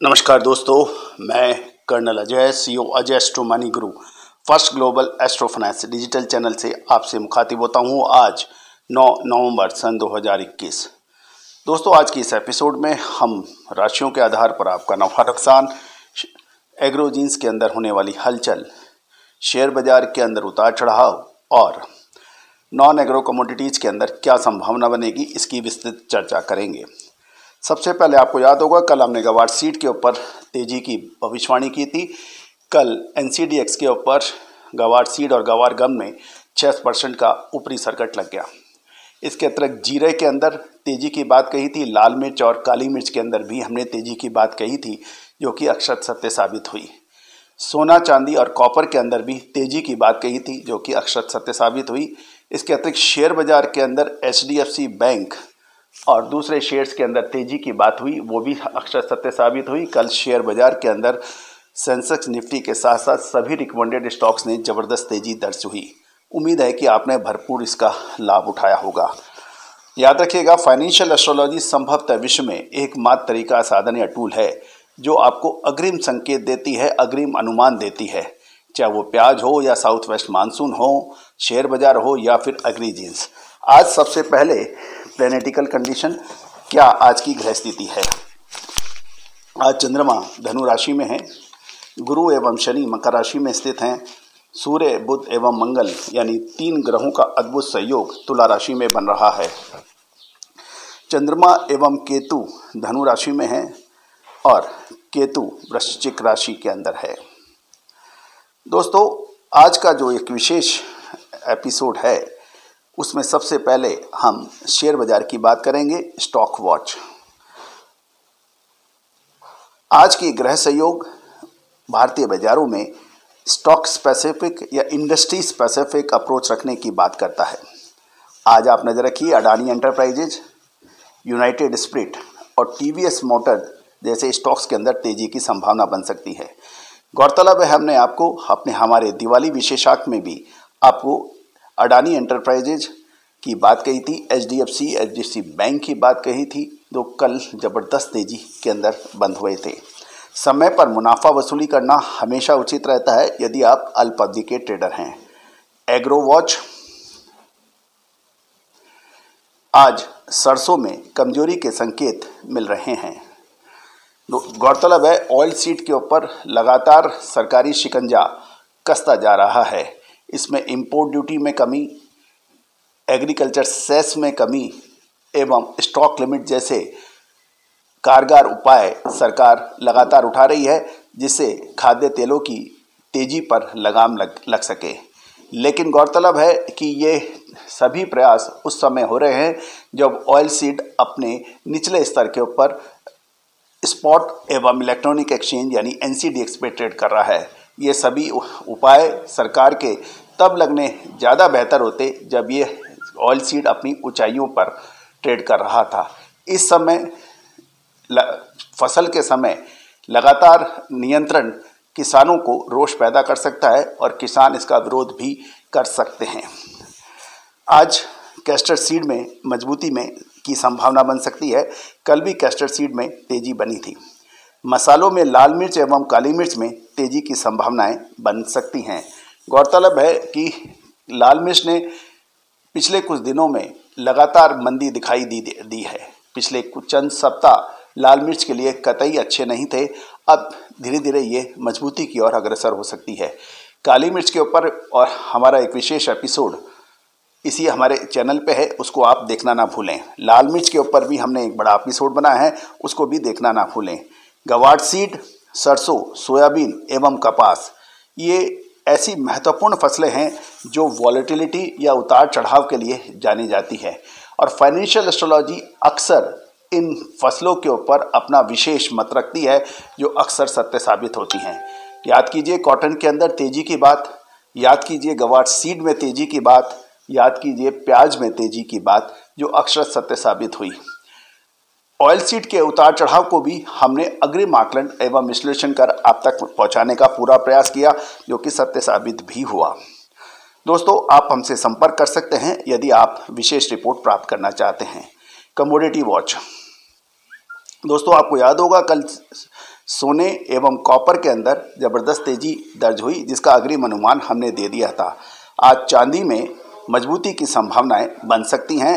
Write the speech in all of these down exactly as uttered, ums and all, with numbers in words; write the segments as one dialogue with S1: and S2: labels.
S1: नमस्कार दोस्तों, मैं colonel Ajay, CEO Ajay astro money guru first global astro finance digital channel से आपसे मुखातिब होता हूं। आज नौ नवंबर सन दो हज़ार इक्कीस। दोस्तों, आज की इस एपिसोड में हम राशियों के आधार पर आपका नफा नुकसान, एग्रो जीन्स के अंदर होने वाली हलचल, शेयर बाजार के अंदर उतार चढ़ाव और नॉन एग्रो कमोडिटीज़ के अंदर क्या संभावना बनेगी, इसकी विस्तृत चर्चा करेंगे। सबसे पहले आपको याद होगा, कल हमने गवार सीट के ऊपर तेजी की भविष्यवाणी की थी। कल एनसीडीएक्स के ऊपर गवार सीड और गवार गम में छह परसेंट का ऊपरी सर्किट लग गया। इसके अतिरिक्त जीरे के अंदर तेजी की बात कही थी, लाल मिर्च और काली मिर्च के अंदर भी हमने तेजी की बात कही थी, जो कि अक्षर सत्य साबित हुई। सोना, चांदी और कॉपर के अंदर भी तेजी की बात कही थी, जो कि अक्षर सत्य साबित हुई। इसके अतिरिक्त शेयर बाजार के अंदर H D F C bank और दूसरे शेयर्स के अंदर तेजी की बात हुई, वो भी अक्षर सत्य साबित हुई। कल शेयर बाजार के अंदर सेंसेक्स, निफ्टी के साथ साथ सभी रिकमेंडेड स्टॉक्स ने ज़बरदस्त तेजी दर्ज हुई। उम्मीद है कि आपने भरपूर इसका लाभ उठाया होगा। याद रखिएगा, फाइनेंशियल एस्ट्रोलॉजी संभवतः विश्व में एकमात्र तरीका, साधन या टूल है जो आपको अग्रिम संकेत देती है, अग्रिम अनुमान देती है। चाहे वो प्याज हो या साउथ वेस्ट मानसून हो, शेयर बाजार हो या फिर एग्री जीन्स। आज सबसे पहले प्लेनेटिकल कंडीशन, क्या आज की ग्रह स्थिति है। आज चंद्रमा धनु राशि में है, गुरु एवं शनि मकर राशि में स्थित हैं, सूर्य, बुध एवं मंगल यानी तीन ग्रहों का अद्भुत संयोग तुला राशि में बन रहा है। चंद्रमा एवं केतु धनु राशि में है और केतु वृश्चिक राशि के अंदर है। दोस्तों, आज का जो एक विशेष एपिसोड है, उसमें सबसे पहले हम शेयर बाजार की बात करेंगे। Stock watch. आज की ग्रह संयोग भारतीय बाजारों में स्टॉक स्पेसिफिक या इंडस्ट्री स्पेसिफिक अप्रोच रखने की बात करता है। आज आप नजर रखिए, अडानी एंटरप्राइजेज, यूनाइटेड स्पिरिट और टीवीएस मोटर जैसे स्टॉक्स के अंदर तेजी की संभावना बन सकती है। गौरतलब है, हमने आपको अपने हमारे दिवाली विशेषाक में भी आपको अडानी एंटरप्राइजेज की बात कही थी, H D F C, H D F C bank की बात कही थी, जो कल ज़बरदस्त तेजी के अंदर बंद हुए थे। समय पर मुनाफा वसूली करना हमेशा उचित रहता है यदि आप अल्प अवधि के ट्रेडर हैं। Agro watch. आज सरसों में कमजोरी के संकेत मिल रहे हैं। गौरतलब है, ऑयल सीड के ऊपर लगातार सरकारी शिकंजा कसता जा रहा है। इसमें इंपोर्ट ड्यूटी में कमी, एग्रीकल्चर सेस में कमी एवं स्टॉक लिमिट जैसे कारगर उपाय सरकार लगातार उठा रही है, जिससे खाद्य तेलों की तेजी पर लगाम लग लग सके। लेकिन गौरतलब है कि ये सभी प्रयास उस समय हो रहे हैं जब ऑयल सीड अपने निचले स्तर के ऊपर स्पॉट एवं इलेक्ट्रॉनिक एक्सचेंज यानी एन सी डी एक्स पे ट्रेड कर रहा है। ये सभी उपाय सरकार के तब लगने ज़्यादा बेहतर होते जब ये ऑयल सीड अपनी ऊंचाइयों पर ट्रेड कर रहा था। इस समय फसल के समय लगातार नियंत्रण किसानों को रोष पैदा कर सकता है और किसान इसका विरोध भी कर सकते हैं। आज कैस्टर सीड में मजबूती में की संभावना बन सकती है। कल भी कैस्टर सीड में तेजी बनी थी। मसालों में लाल मिर्च एवं काली मिर्च में तेजी की संभावनाएं बन सकती हैं। गौरतलब है कि लाल मिर्च ने पिछले कुछ दिनों में लगातार मंदी दिखाई दी दी है। पिछले कुछ चंद सप्ताह लाल मिर्च के लिए कतई अच्छे नहीं थे। अब धीरे धीरे ये मजबूती की ओर अग्रसर हो सकती है। काली मिर्च के ऊपर और हमारा एक विशेष एपिसोड इसी हमारे चैनल पे है, उसको आप देखना ना भूलें। लाल मिर्च के ऊपर भी हमने एक बड़ा एपिसोड बनाया है, उसको भी देखना ना भूलें। गवार सीड, सरसों, सोयाबीन एवं कपास, ये ऐसी महत्वपूर्ण फसलें हैं जो वॉलेटिलिटी या उतार चढ़ाव के लिए जानी जाती है और फाइनेंशियल एस्ट्रोलॉजी अक्सर इन फसलों के ऊपर अपना विशेष मत रखती है, जो अक्सर सत्य साबित होती हैं। याद कीजिए कॉटन के अंदर तेजी की बात, याद कीजिए गवार सीड में तेजी की बात, याद कीजिए प्याज में तेजी की बात, जो अक्सर सत्य साबित हुई। ऑयल सीड के उतार चढ़ाव को भी हमने अग्रिम आकलन एवं विश्लेषण कर आप तक पहुंचाने का पूरा प्रयास किया, जो कि सत्य साबित भी हुआ। दोस्तों, आप हमसे संपर्क कर सकते हैं यदि आप विशेष रिपोर्ट प्राप्त करना चाहते हैं। Commodity watch. दोस्तों, आपको याद होगा कल सोने एवं कॉपर के अंदर जबरदस्त तेजी दर्ज हुई, जिसका अग्रिम अनुमान हमने दे दिया था। आज चांदी में मजबूती की संभावनाएं बन सकती हैं।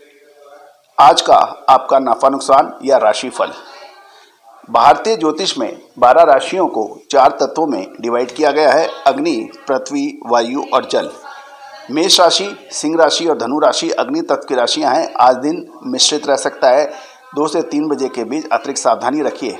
S1: आज का आपका नफा नुकसान या राशिफल। भारतीय ज्योतिष में बारह राशियों को चार तत्वों में डिवाइड किया गया है: अग्नि, पृथ्वी, वायु और जल। मेष राशि, सिंह राशि और धनु राशि अग्नि तत्व की राशियां हैं। आज दिन मिश्रित रह सकता है। दो से तीन बजे के बीच अतिरिक्त सावधानी रखिए।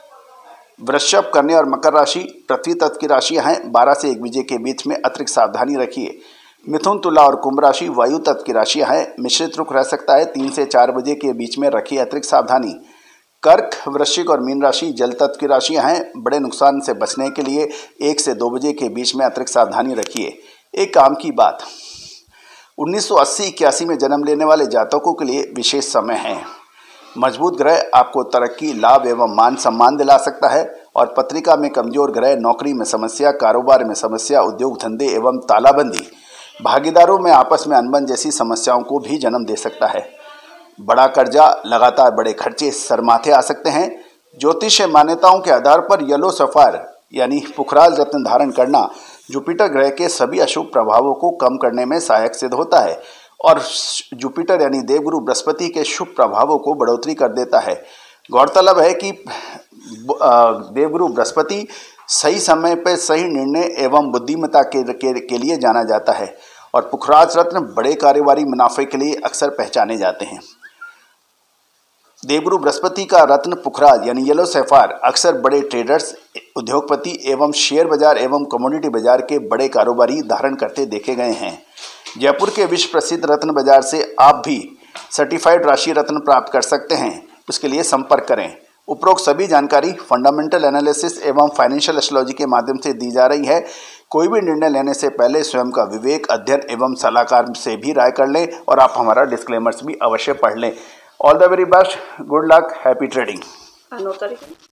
S1: वृषभ, कन्या और मकर राशि पृथ्वी तत्व की राशियां हैं। बारह से एक बजे के बीच में अतिरिक्त सावधानी रखिए। मिथुन, तुला और कुंभ राशि वायु तत्व की राशियां हैं। मिश्रित रुख रह सकता है। तीन से चार बजे के बीच में रखिए अतिरिक्त सावधानी। कर्क, वृश्चिक और मीन राशि जल तत्व की राशियां हैं। बड़े नुकसान से बचने के लिए एक से दो बजे के बीच में अतिरिक्त सावधानी रखिए। एक काम की बात, उन्नीस सौ अस्सी इक्यासी में जन्म लेने वाले जातकों के लिए विशेष समय है। मजबूत ग्रह आपको तरक्की, लाभ एवं मान सम्मान दिला सकता है और पत्रिका में कमजोर ग्रह नौकरी में समस्या, कारोबार में समस्या, उद्योग धंधे एवं तालाबंदी, भागीदारों में आपस में अनबन जैसी समस्याओं को भी जन्म दे सकता है। बड़ा कर्जा, लगातार बड़े खर्चे सर माथे आ सकते हैं। ज्योतिष मान्यताओं के आधार पर येलो सफायर यानी पुखराज रत्न धारण करना जुपिटर ग्रह के सभी अशुभ प्रभावों को कम करने में सहायक सिद्ध होता है और जुपिटर यानी देवगुरु बृहस्पति के शुभ प्रभावों को बढ़ोतरी कर देता है। गौरतलब है कि देवगुरु बृहस्पति सही समय पर सही निर्णय एवं बुद्धिमत्ता के, के, के लिए जाना जाता है और पुखराज रत्न बड़े कारोबारी मुनाफे के लिए अक्सर पहचाने जाते हैं। देवगुरु बृहस्पति का रत्न पुखराज यानी येलो सैफायर अक्सर बड़े ट्रेडर्स, उद्योगपति एवं शेयर बाजार एवं कमोडिटी बाजार के बड़े कारोबारी धारण करते देखे गए हैं। जयपुर के विश्व प्रसिद्ध रत्न बाजार से आप भी सर्टिफाइड राशि रत्न प्राप्त कर सकते हैं। उसके लिए संपर्क करें। उपरोक्त सभी जानकारी फंडामेंटल एनालिसिस एवं फाइनेंशियल एस्ट्रोलॉजी के माध्यम से दी जा रही है। कोई भी निर्णय लेने से पहले स्वयं का विवेक, अध्ययन एवं सलाहकार से भी राय कर लें और आप हमारा डिस्क्लेमर्स भी अवश्य पढ़ लें। All the very best, good luck, happy trading.